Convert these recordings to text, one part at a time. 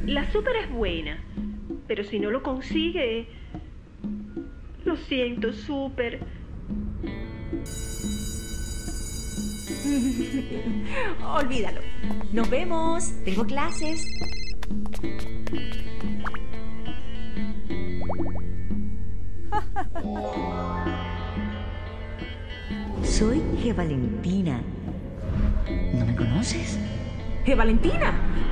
La super es buena, pero si no lo consigue... Lo siento, super. Olvídalo. Nos vemos. Tengo clases. Soy G. Valentina. ¿No me conoces? ¿Qué, Valentina?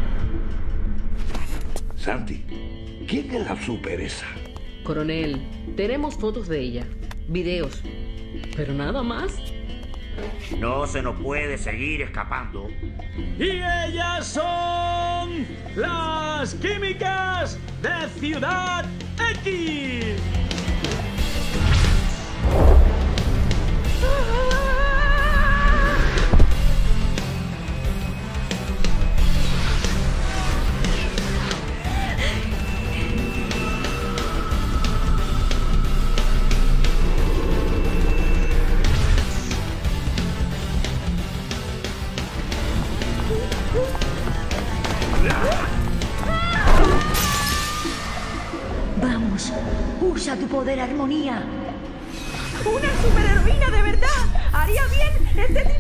Santi, ¿quién es la super esa? Coronel, tenemos fotos de ella, videos, pero nada más. No se nos puede seguir escapando. Y ellas son las químicas de Ciudad X. Vamos, usa tu poder armonía. ¡Una superheroína de verdad! ¡Haría bien este